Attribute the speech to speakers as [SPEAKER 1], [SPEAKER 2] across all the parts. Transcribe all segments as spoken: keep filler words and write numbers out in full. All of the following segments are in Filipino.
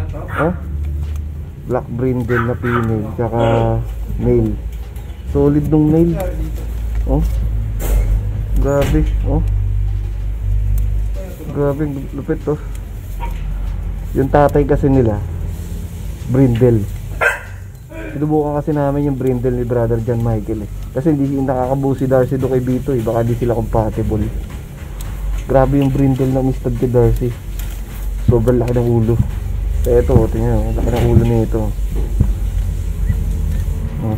[SPEAKER 1] Oh, black brindle na female, tsaka male. Solid nung male. Oh, grabe. Oh, grabe, lupit to. Yung tatay kasi nila brindle. Sinubukan kasi namin yung brindle ni brother John Michael eh. Kasi hindi nakakabuo si Darcy do kay Bito eh. Baka di sila compatible. Grabe yung brindle na mistad kay Darcy. Sobrang laki ng ulo. Kaya ito, tingnan nyo, laki ng ulo nito. Oh.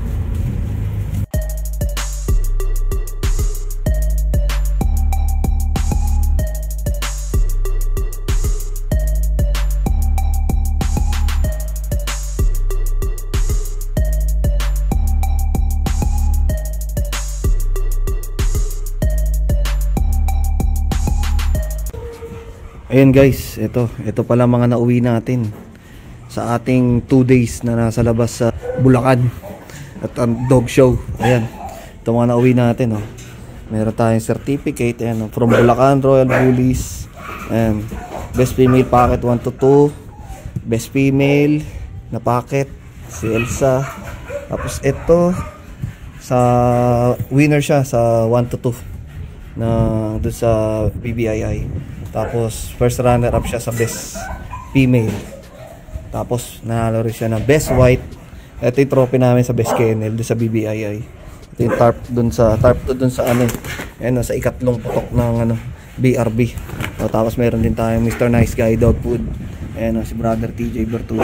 [SPEAKER 1] Ayan guys, ito, ito pala mga nauwi natin sa ating two days na nasa labas sa Bulacan at ang dog show. Ayan, ito mga nauwi natin oh. Meron tayong certificate, ayan, oh, from Bulacan Royal Bullies. Ayan, best female packet one to two, best female na packet si Elsa. Tapos ito sa winner siya sa one to two na doon sa B B I I. Tapos first runner up siya sa best female. Tapos nanalo rin siya ng best white. Ito yung trophy namin sa best kennel doon sa B B I I. Ito yung tarp doon sa tarp doon sa ano. Ayan, sa ikatlong putok ng ano B R B. O, tapos meron din tayong Mister Nice Guy Dog Food. Ayan, si brother T J Bertucci.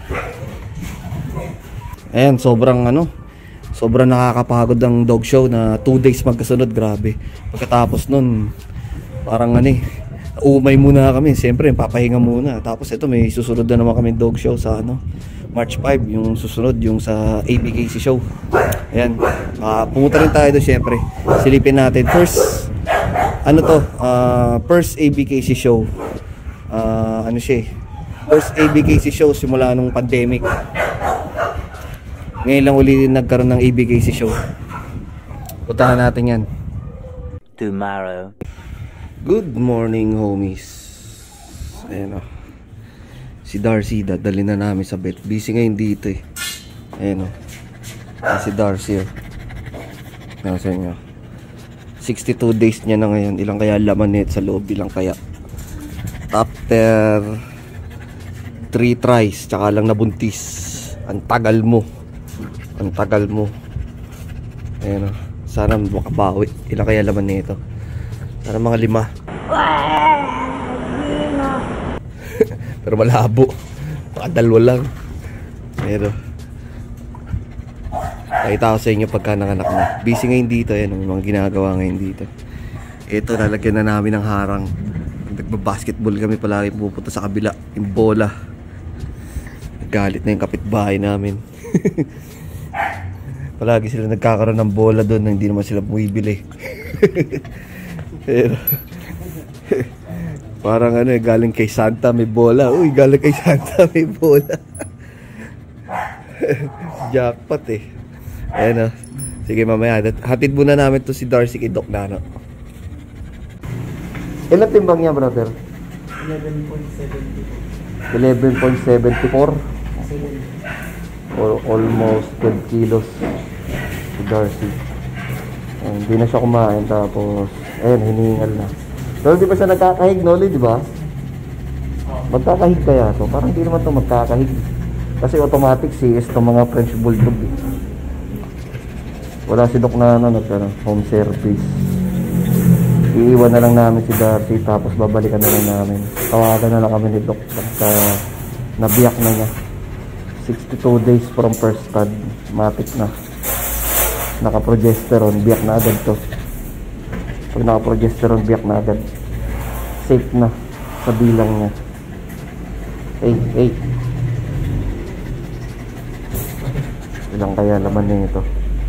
[SPEAKER 1] Ayan, sobrang ano, sobrang nakakapagod ang dog show na two days magkasunod. Grabe. Pagkatapos nun, parang ano eh, umay muna kami. Siyempre, papahinga muna. Tapos ito, may susunod na naman kami dog show sa ano, March five. Yung susunod, yung sa A B K C show. Ayan, uh, pumunta rin tayo doon siyempre. Silipin natin. First, ano to, uh, first A B K C show. Uh, ano siya eh, first A B K C show simula nung pandemic. Ngayon lang uli nagkaroon ng A B K C show. Puntahan natin yan tomorrow. Good morning homies. Ayan o, si Darcy dadali na namin sa vet. Busy ngayon dito eh. Ayan o, si Darcy o. Nasa inyo, sixty-two days niya na ngayon. Ilang kaya laman net sa loob? Ilang kaya? After three tries tsaka lang nabuntis. Ang tagal mo. Ang tagal mo. Ayan o, sana makabawi. Ilang kaya laman nito? Sana mga lima. Pero malabo. Baka dalawa lang. Pero nakita ko sa inyo pagka nanganak na. Busy ngayon dito. Ayan, may mga ginagawa ngayon dito. Ito, lalagyan na namin ng harang. Nagbabasketball kami palagi, pupunta sa kabila. Yung bola. Galit na yung kapitbahay namin. Palagi sila nagkakaroon ng bola doon na hindi naman sila bumibili. Pero parang ano eh, galing kay Santa may bola. Uy, galing kay Santa may bola. Jackpot eh. Ayan o. Sige mamaya, hatid muna namin to si Darcy kay Doc Nano. Ilan timbang niya brother?
[SPEAKER 2] eleven point seven four.
[SPEAKER 1] eleven point seven four. Or almost twelve kilos si Darcy. Ayan, hindi na siya kumain. Tapos ayan, hinihingal na. Pero di ba siya nagkakahig, Noli, di ba? Magkakahig kaya to? Parang di naman to magkakahig. Kasi automatic C S itong mga French Bulldog eh. Wala si Doc na ano, nagkaroon home service. Iiwan na lang namin si Darcy. Tapos babalikan na lang namin. Tawagan na lang kami ni Doc pagka nabiyak na niya. Sixty-two days from first stud. Matik na. Naka-progesterone, biyak na agad to. Pag naka-progesterone, biyak na agad. Safe na sa bilang niya. Hey, hey. Ilang kaya laman na ito?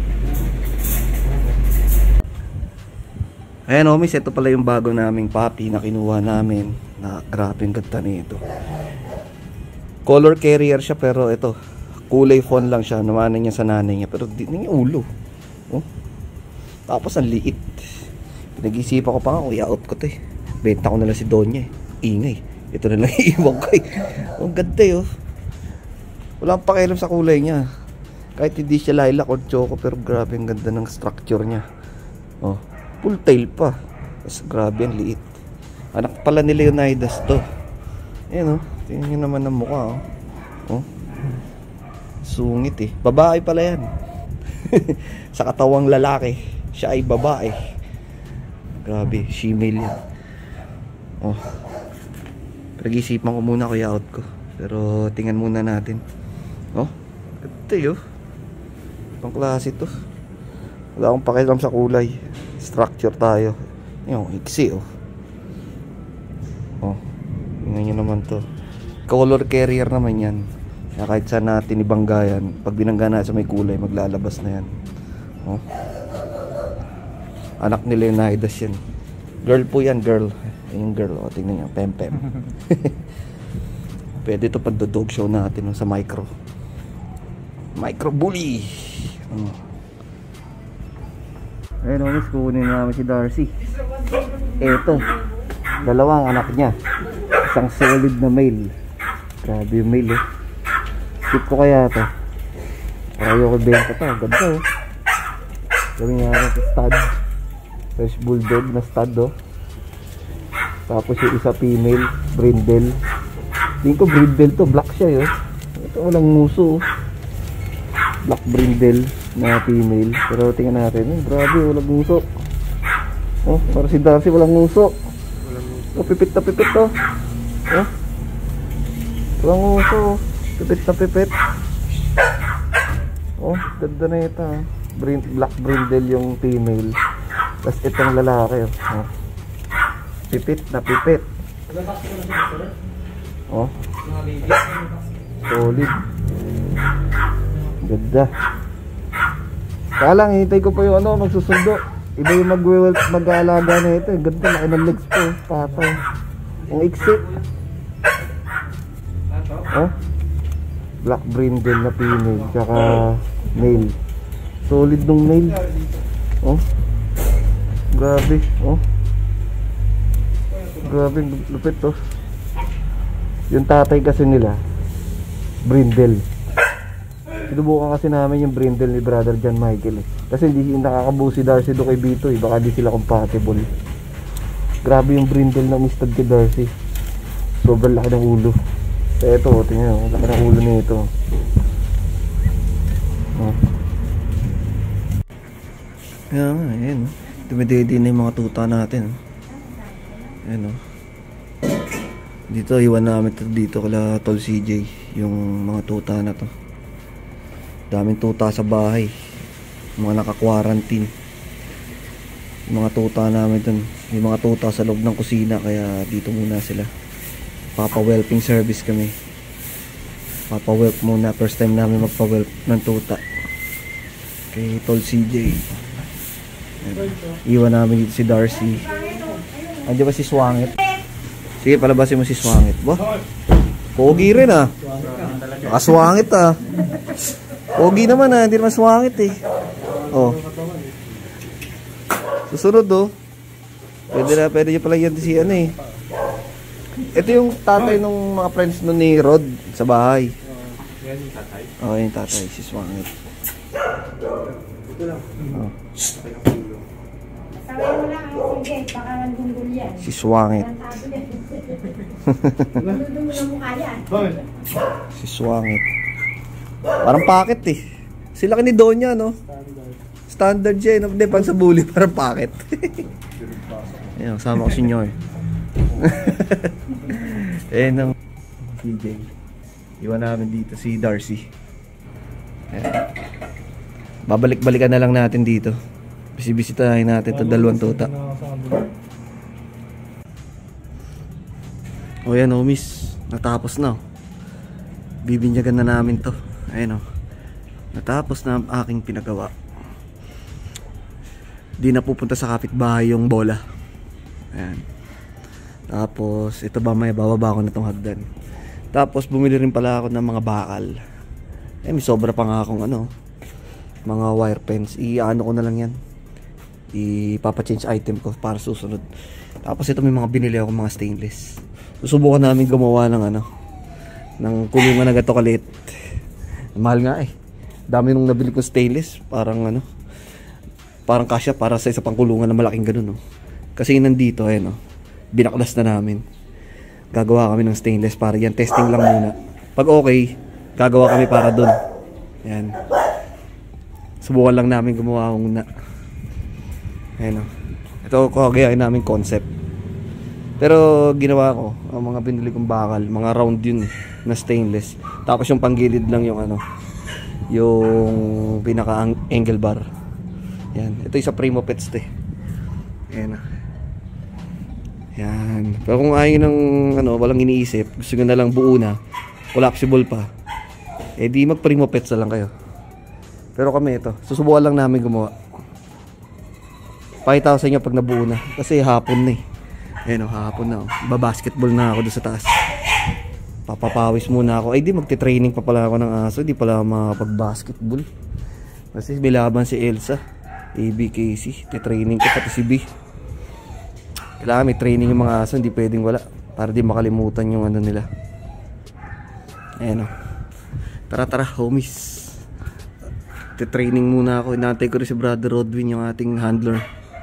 [SPEAKER 1] Ayan homies, ito pala yung bago naming puppy na kinuha namin. Na grabe ang ganda nito. Color carrier siya pero ito, kulay fawn lang siya. Naman niya sa nanay niya pero di niya ulo. Oh. Tapos ang liit. Nag-isipan ko pa nga, i-out ko to eh. Benta ko na lang si Donya eh. Ingay. Ito na lang iiwan ko eh. Ang ganda eh oh. Wala akong pakialam sa kulay niya. Kahit hindi siya lilac or choco, pero grabe ang ganda ng structure niya. Oh, full tail pa. Tapos grabe ang liit. Anak pala ni Leonidas to. Ayan oh, tingnan nyo naman ang mukha oh. Oh, sungit eh. Babae pala yan. Sa katawang lalaki, siya ay babae. Grabe, female yan. Oh, pag-isipan ko muna ko i-out ko. Pero tingnan muna natin. Oh, ganda yun. Ibang klase to. Wala akong pakialam sa kulay. Structure tayo. Yung iksi oh. Oh, tingnan nyo naman to. Color carrier naman yan. Kaya kahit saan natin ibangga yan, pag binangga na sa may kulay, maglalabas na yan. Oh, anak ni Leonidas yan. Girl po yan, girl. Yung girl, oh, tingnan nyo, pem pem. Pwede ito pag dog show natin no, sa micro. Micro bully. Oh. Ayun o, miss, kukunin namin si Darcy. Eto, dalawang anak niya. Isang solid na male. Grabe yung male eh. Tip ko kaya ito. Ayaw ko benta ito. Ganda oh. Gawin nga natin stud. Fresh bulldog na stud oh. Tapos yung isa female, brindle. Tingin ko brindle to, black siya eh. Ito walang nguso oh. Black brindle na female. Pero tingnan natin, eh, grabe walang nguso. Oh, para si Darcy walang nguso. Oh, pipit na pipit to. Oh, walang nguso. Pipit na pipit. Oh, ganda na ito. Brin black brindle yung female. Tapos itong lalaki oh. Pipit na pipit. Oh, solid. Ganda. Kaya lang, hintay ko pa yung ano, magsusundo. Iba yung mag-aalaga na ito. Ganda, laki ng legs po. Patay. Ang iksi. Oh, black brindle na female. Tsaka male. Solid nung male. Oh, grabe. Oh, grabe, lupit to. Yung tatay kasi nila brindle. Sinubukan kasi namin yung brindle ni brother John Michael eh. Kasi hindi nakakabuo si Darcy do kay Bito eh. Baka di sila compatible. Grabe yung brindle na mistad kay Darcy. Sobrang laki ng ulo. Kaya ito, tingnan nyo, laki ng ulo nito. Oh. Kaya nga, ayan. Dumididi na yung mga tuta natin. Ayan o. Dito, iwan namin ito dito kala Tol C J. Yung mga tuta na to. Daming tuta sa bahay. Mga naka-quarantine. Yung mga tuta namin dun. Yung mga tuta sa loob ng kusina. Kaya dito muna sila. Papa-whelping service kami. Papa-whelp muna. First time namin magpa-whelp ng tuta. Kay Tol C J. Ayan. Iwan namin dito si Darcy. Andiyan ba si Swangit? Sige, palabasin mo si Swangit. Ba? Pogi rin ah. Nakaswangit ah. Pogi naman ah. Hindi naman swangit eh. Oh. Susunod oh. Pwede na, pwede nyo pala yan si ano eh. Ito yung tatay ng mga friends nun ni Rod sa bahay.
[SPEAKER 2] Yan yung tatay?
[SPEAKER 1] Oo, yung tatay. Si Swangit.
[SPEAKER 2] Ito lang.
[SPEAKER 1] Oh.
[SPEAKER 3] Sabi mo lang ang sige, baka nandunggol yan.
[SPEAKER 1] Si Swangit.
[SPEAKER 3] Nandunggol ang mukha yan.
[SPEAKER 1] Si Swangit. Parang packet eh. Sila ni Donya no? Standard siya eh. Hindi, pag sa bully parang packet. Ayan, kasama ko si Nyoy. Ayan ang C J. Iwan namin dito si Darcy. Ayan. Babalik-balikan na lang natin dito. Bisibisitahin natin ito dalawang tuta. O yan o miss. Natapos na. Bibinyagan na namin to. Ayan o. Natapos na ang aking pinagawa. Di na pupunta sa kapitbahay yung bola. Ayan. Tapos ito ba may bababa ko na itong hagdan. Tapos bumili rin pala ako ng mga bakal. Eh may sobra pa nga akong ano, mga wire pens. I-ano ko na lang yan. Ipapa-change item ko para susunod. Tapos ito may mga binili ako mga stainless. Susubukan namin gumawa ng ano, ng kulungan na gato kalit. Mahal nga eh. Dami nung nabili kong stainless, parang ano, parang kasya para sa isa pang kulungan na malaking ganun, no. Kasi nandito, ayan, no, binaklas na namin. Gagawa kami ng stainless para yan, testing lang muna. Pag okay, gagawa kami para dun. Ayan. Subukan lang namin gumawa muna. Ayan, no. Ito ko gayahin namin concept. Pero ginawa ko, ang mga binili kong bakal, mga round yun eh, na stainless. Tapos yung panggilid lang yung ano, yung pinaka angle bar. Yan, ito yung sa Primo Pets to eh. Ayan. Yan. Pero kung ayaw ng ano, walang iniisip, gusto nyo na lang buo na, collapsible pa, eh di mag Primo Pets na lang kayo. Pero kami ito, susubukan lang namin gumawa. Pakita ko sa inyo pag nabuo na, kasi hapon na eh. Ayan o, hapon na o. Babasketball na ako doon sa taas. Papapawis muna ako. Ay di, magti-training pa pala ako ng aso. Di pala makapag-basketball. Kasi bilaban si Elsa, A B K C. Ti-training ko pati si B. Kailangan may training yung mga aso. Hindi pwedeng wala, para di makalimutan yung ano nila. Ayan o. Tara tara homies. Ti-training muna ako. Inantay ko rin si Brother Rodwin, yung ating handler.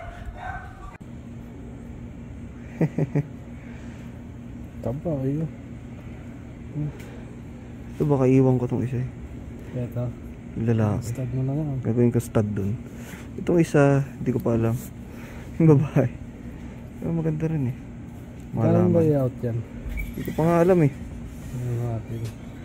[SPEAKER 2] Taba, ayun.
[SPEAKER 1] Ito baka iwan ko tong isa eh.
[SPEAKER 2] Ito.
[SPEAKER 1] Yung lalaki.
[SPEAKER 2] Stud mo na nga.
[SPEAKER 1] Gagawin ko stud dun. Itong isa, hindi ko pa alam. Yung babae. Pero maganda rin eh.
[SPEAKER 2] Kailan ba i-out yan?
[SPEAKER 1] Hindi ko pa nga alam eh.
[SPEAKER 2] Ano natin.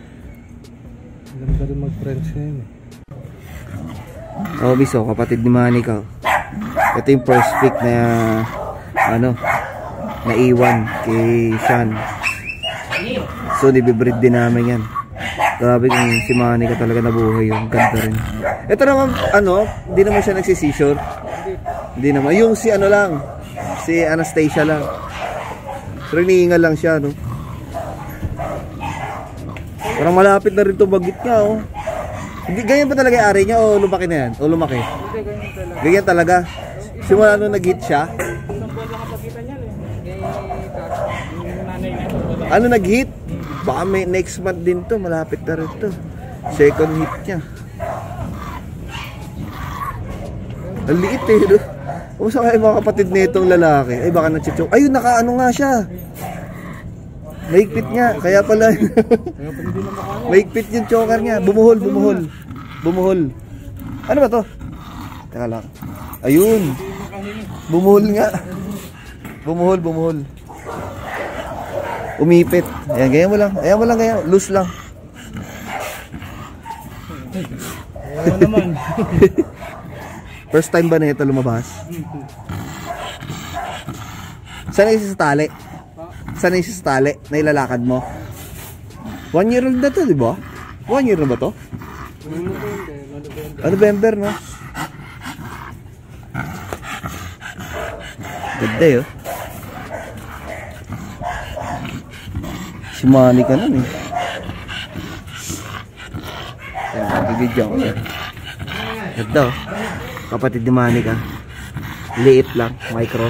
[SPEAKER 2] Ganda rin mag-French ngayon eh.
[SPEAKER 1] Oh, biso, kapatid ni Manika. Ito yung first pick na ano, naiwan kay Sean. So nibibreed din namin yan. Grabe kung si Manika talaga nabuhay yun. Ganda rin. Ito naman ano, hindi naman siya nagsisisure. Hindi naman. Yung si ano lang, si Anastasia lang. Pero iniingal lang siya, no. Parang malapit na rin ito bagit niya, oh. Hindi, ganyan ba talaga yung ari niya o lumaki na yan? O lumaki?
[SPEAKER 2] Hindi, ganyan talaga.
[SPEAKER 1] Ganyan talaga? Simula nung nag-hit siya? Ano nag-hit? Baka may next month din to. Malapit na rin to. Second hit niya. Ang liit eh, no? Kumusta kayo mga kapatid nitong lalaki? Ay baka nag-choke. Ayun, naka-ano nga siya. Maigpit niya. Kaya pala. Maigpit yung choker niya. Bumuhol, bumuhol. Bumuhol. Ano ba to? Teka lang. Ayun. Bumuhol nga. Bumuhol, bumuhol. Umipit. Ayan, ganyan mo lang. Ayan mo lang, ganyan. Loose lang.
[SPEAKER 2] Ayan naman.
[SPEAKER 1] First time ba na ito lumabas? Saan isa sa tali? Saan isa sa tali na ilalakad mo? One year old na to, di ba? One year na ba to? November, no? Ganda yun. Si Manika nun eh. Ayan, bibidyo ako siya. Ganda oh. Kapatid ni Manika. Liit lang, micro.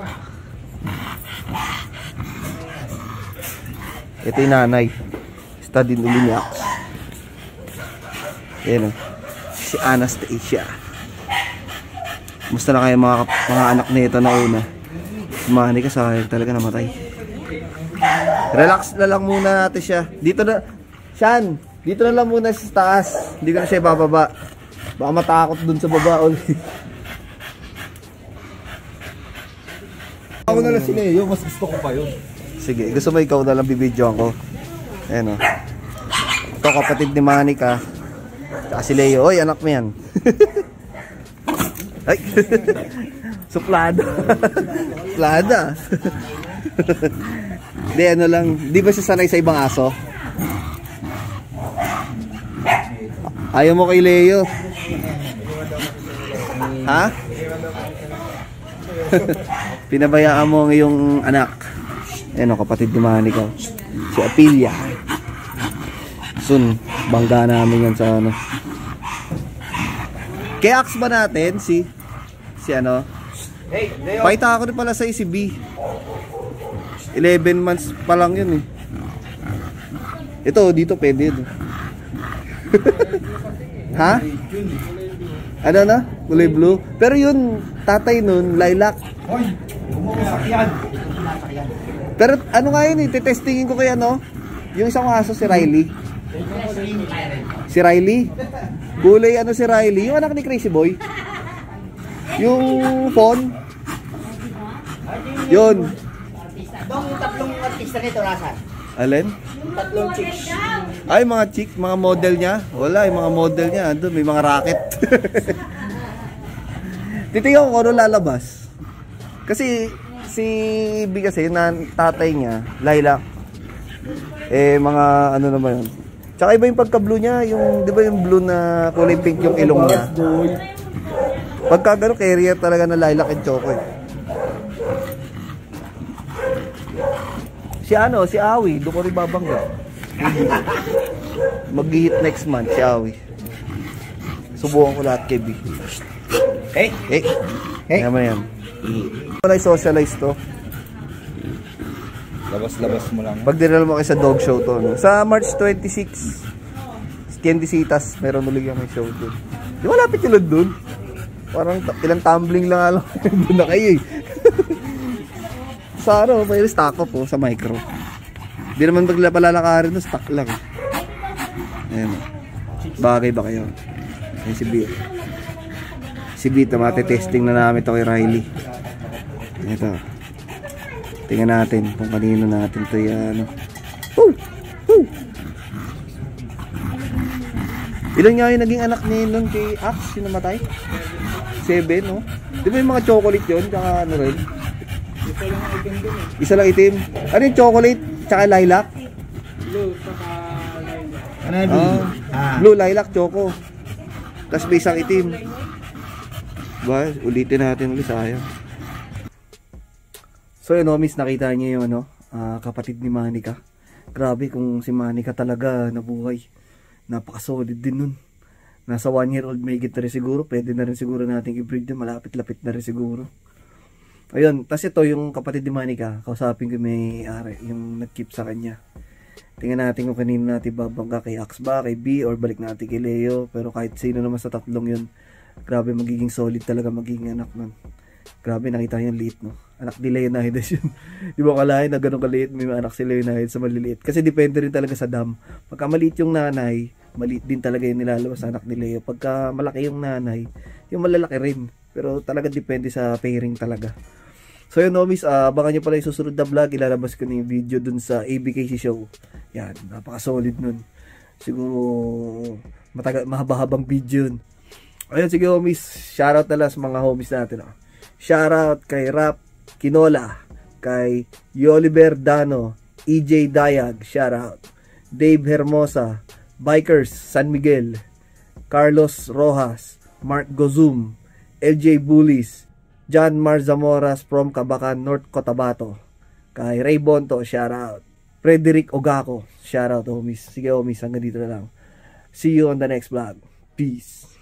[SPEAKER 1] Ito yung nanay. Study ni Liniax. Ayan o. Si Anastasia. Musta na kayo mga, mga anak nito na una? Si Manika sayang talaga namatay. Relax na lang muna natin siya. Dito na. Sean, dito na lang muna sa taas. Hindi ko na siya bababa. Baka matakot dun sa baba ulit.
[SPEAKER 2] Ako na lang si Leo, mas gusto ko pa yun.
[SPEAKER 1] Sige, gusto mo ikaw na lang bibidyoan ko. Ayan o. Ito kapatid ni Manika. Tsaka si Leo. Oy, anak mo yan. Ay. Suplada. Suplada. Di ano lang. Di ba siya sanay sa ibang aso? Ayaw mo kay Leo. Ha? Pinabayaan mo ang iyong anak. Ayan o, kapatid ni Manika. Si Apilia. Soon, bangga namin yan sa ano. Kaya ax ba natin si si ano? Pakita ako rin pala sa si B. eleven months pa lang yun eh. Ito, dito pwede yun. Ha? Ano na? Kulay blue. Pero yun, tatay nun, lilac.
[SPEAKER 2] Hoy, umusakyan.
[SPEAKER 1] Pero ano nga yun eh, titestingin ko kaya no? Yung isang aso si Riley. Si Riley? Kulay ano si Riley? Yung anak ni Crazy Boy. Yung phone. Yun.
[SPEAKER 4] Dong, yung tatlong artista nito, nasa?
[SPEAKER 1] Alin?
[SPEAKER 4] Tatlong chicks.
[SPEAKER 1] Ay, mga chick, mga model niya. Wala, yung mga model niya. Andun, may mga racket. Titingnan ko kung ano lalabas. Kasi, si B kasi, na tatay niya, lilac. Eh, mga ano naman yun. Tsaka iba yung pagka-blue niya. Yung, di ba yung blue na kulay pink yung ilong niya. Pagka gano'n, carrier talaga na lilac and choco eh. Si ano, si Awi, doon ko rin babangga. Mag-hit next month si Awi. Subukan ko lahat kay B.
[SPEAKER 4] Hey!
[SPEAKER 1] Eh,
[SPEAKER 4] Hey!
[SPEAKER 1] naman yan. Wala i-socialize to.
[SPEAKER 2] Labas-labas mo lang.
[SPEAKER 1] Pag dinala mo kayo sa dog show to. No? Sa March twenty-six, Tiendesitas, meron ulit yung may show doon. Di malapit yun doon. Parang ilang tumbling lang alam. Doon na kayo eh. Sa ano, may stock up po sa micro. Hindi naman bagla palalakarin no, stock lang. Ayan. Bagay ba kayo? Ayan si B. Si B, matitesting na namin ito kay Riley. Ito. Tingnan natin kung kanino natin ito yan. Woo! Woo! Ilan nga yung naging anak ni nun kay Axe, yung namatay? Seven, no? Di ba yung mga chocolate yun? Tsaka ano rin? Isa lang itim. Ano yung chocolate? Tsaka lilac?
[SPEAKER 4] Blue, saka lilac.
[SPEAKER 2] Ano yung
[SPEAKER 1] Ah,
[SPEAKER 2] ah.
[SPEAKER 1] blue, lilac, choco. Tapos may isang itim. Ba, ulitin natin ulit, sayang. So yun, homies, nakita niyo yung ano, uh, kapatid ni Manika. Grabe kung si Manika talaga nabuhay. Napaka-solid din nun. Nasa one year old may higit na rin siguro. Pwede na rin siguro natin i-breed yun. Malapit-lapit na rin siguro. Ayun, tas ito yung kapatid ni Manika, kausapin ko may ari, yung nag-keep sa kanya. Tingnan natin kung kanino natin babangga, kay Axe ba, kay B, or balik natin kay Leo. Pero kahit sino naman sa tatlong yun, grabe magiging solid talaga magiging anak nun. Grabe, nakita yung liit, no? Anak ni Leonidas yun. Di ba kalahin na ganun kaliit, may anak si Leonidas sa maliliit. Kasi depende rin talaga sa dam. Pagka maliit yung nanay, maliit din talaga yung nilalabas sa anak ni Leo. Pagka malaki yung nanay, yung malalaki rin. Pero talaga depende sa pairing talaga. So yun, homies, uh, baka nyo pala yung susunod na vlog, ilalabas ko na yung video dun sa A B K C show. Yan, napaka-solid nun. Siguro, matagal, mahaba-habang video yun. Ayun, sige homies, shoutout na lang sa mga homies natin. Oh. Shoutout kay Rap Kinola, kay Yoliver Dano, E J Dayag, shoutout. Dave Hermosa, Bikers, San Miguel, Carlos Rojas, Mark Gozum, L J Bullis, John Marzamoras from Cabacan, North Cotabato. Kay Ray Bonto, shoutout. Frederick Ogako, shoutout homies. Sige homies, hanggang dito na lang. See you on the next vlog. Peace.